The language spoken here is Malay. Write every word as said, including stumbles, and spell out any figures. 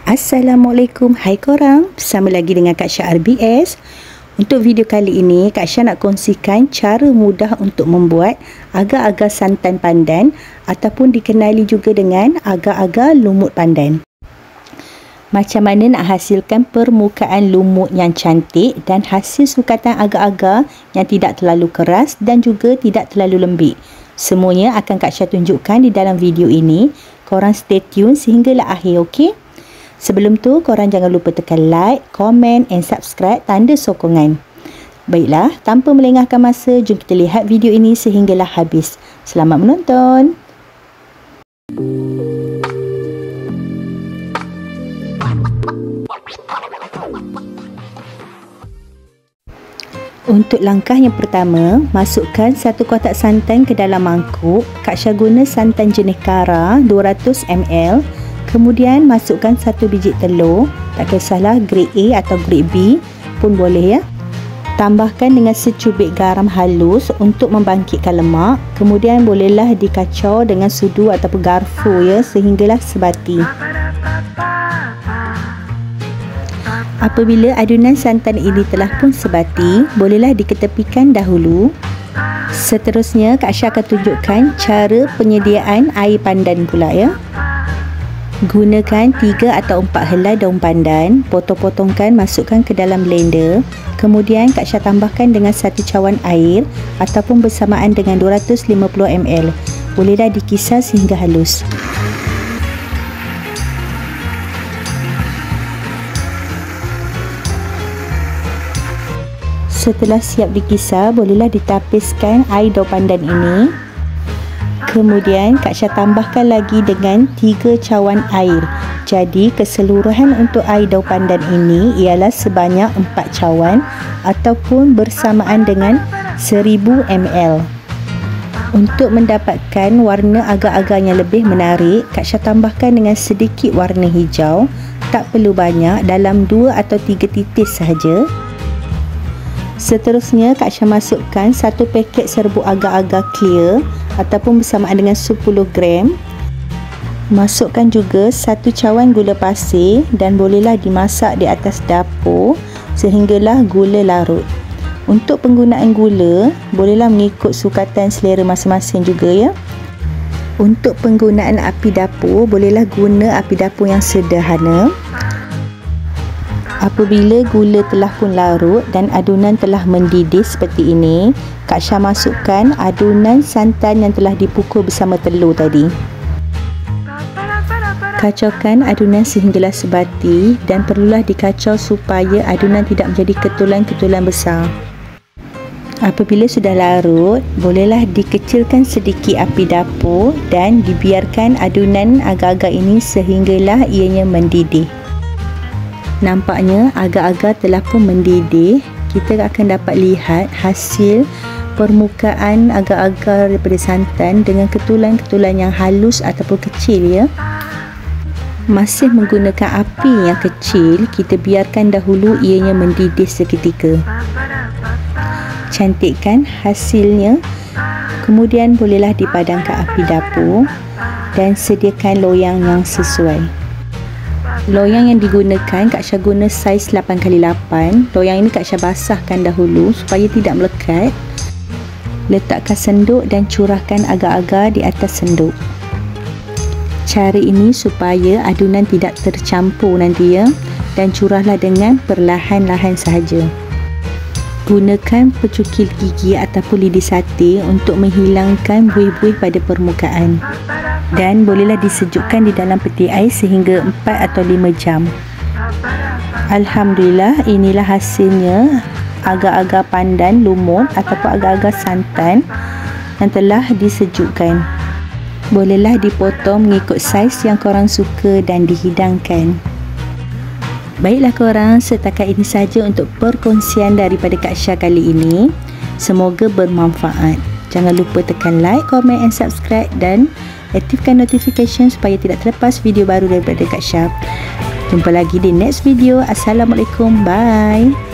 Assalamualaikum, hai korang, bersama lagi dengan Kak Syah R B S. Untuk video kali ini, Kak Syah nak kongsikan cara mudah untuk membuat agar-agar santan pandan ataupun dikenali juga dengan agar-agar lumut pandan. Macam mana nak hasilkan permukaan lumut yang cantik dan hasil sukatan agar-agar yang tidak terlalu keras dan juga tidak terlalu lembik. Semuanya akan Kak Syah tunjukkan di dalam video ini. Korang stay tune sehinggalah akhir, okey? Sebelum tu, korang jangan lupa tekan like, komen and subscribe tanda sokongan. Baiklah, tanpa melengahkan masa, jom kita lihat video ini sehinggalah habis. Selamat menonton! Untuk langkah yang pertama, masukkan satu kotak santan ke dalam mangkuk. Kak Syah guna santan jenis Kara dua ratus mililiter. Kemudian masukkan satu biji telur, tak kisahlah grade A atau grade B pun boleh ya. Tambahkan dengan secubit garam halus untuk membangkitkan lemak. Kemudian bolehlah dikacau dengan sudu ataupun garfu ya, sehinggalah sebati. Apabila adunan santan ini telah pun sebati, bolehlah diketepikan dahulu. Seterusnya, Kak Syah akan tunjukkan cara penyediaan air pandan pula ya. Gunakan tiga atau empat helai daun pandan, potong-potongkan, masukkan ke dalam blender. Kemudian Kak Syah tambahkan dengan satu cawan air ataupun bersamaan dengan dua ratus lima puluh mililiter. Bolehlah dikisar sehingga halus. Setelah siap dikisar, bolehlah ditapiskan air daun pandan ini. Kemudian Kak Syah tambahkan lagi dengan tiga cawan air. Jadi keseluruhan untuk air daun pandan ini ialah sebanyak empat cawan ataupun bersamaan dengan seribu mililiter. Untuk mendapatkan warna agar-agarnya lebih menarik, Kak Syah tambahkan dengan sedikit warna hijau. Tak perlu banyak, dalam dua atau tiga titis sahaja. Seterusnya, Kak Syah masukkan satu paket serbuk agar-agar clear ataupun bersamaan dengan sepuluh gram. Masukkan juga satu cawan gula pasir dan bolehlah dimasak di atas dapur sehinggalah gula larut. Untuk penggunaan gula, bolehlah mengikut sukatan selera masing-masing juga ya. Untuk penggunaan api dapur, bolehlah guna api dapur yang sederhana. Apabila gula telah pun larut dan adunan telah mendidih seperti ini, Kak Syah masukkan adunan santan yang telah dipukul bersama telur tadi. Kacaukan adunan sehinggalah sebati dan perlulah dikacau supaya adunan tidak menjadi ketulan-ketulan besar. Apabila sudah larut, bolehlah dikecilkan sedikit api dapur dan dibiarkan adunan agar-agar ini sehinggalah ianya mendidih. Nampaknya agar-agar telah pun mendidih. Kita akan dapat lihat hasil permukaan agar-agar daripada santan dengan ketulan-ketulan yang halus ataupun kecil ya. Masih menggunakan api yang kecil, kita biarkan dahulu ianya mendidih seketika. Cantikkan hasilnya. Kemudian bolehlah dipadamkan api dapur dan sediakan loyang yang sesuai. Loyang yang digunakan, Kak Syah guna saiz lapan kali lapan. Loyang ini Kak Syah basahkan dahulu supaya tidak melekat. Letakkan senduk dan curahkan agar-agar di atas senduk. Cara ini supaya adunan tidak tercampur nanti ya. Dan curahlah dengan perlahan-lahan sahaja. Gunakan pencukil gigi ataupun lidi sate untuk menghilangkan buih-buih pada permukaan. Dan bolehlah disejukkan di dalam peti ais sehingga empat atau lima jam. Alhamdulillah, inilah hasilnya agar-agar pandan lumut ataupun agar-agar santan yang telah disejukkan. Bolehlah dipotong mengikut saiz yang korang suka dan dihidangkan. Baiklah korang, setakat ini saja untuk perkongsian daripada Kak Syah kali ini. Semoga bermanfaat. Jangan lupa tekan like, komen and subscribe dan aktifkan notification supaya tidak terlepas video baru daripada Kak Syah. Jumpa lagi di next video. Assalamualaikum. Bye.